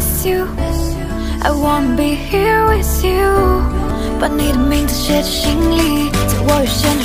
miss you. I wanna be here with you，把你的名字写进心里，在我遇见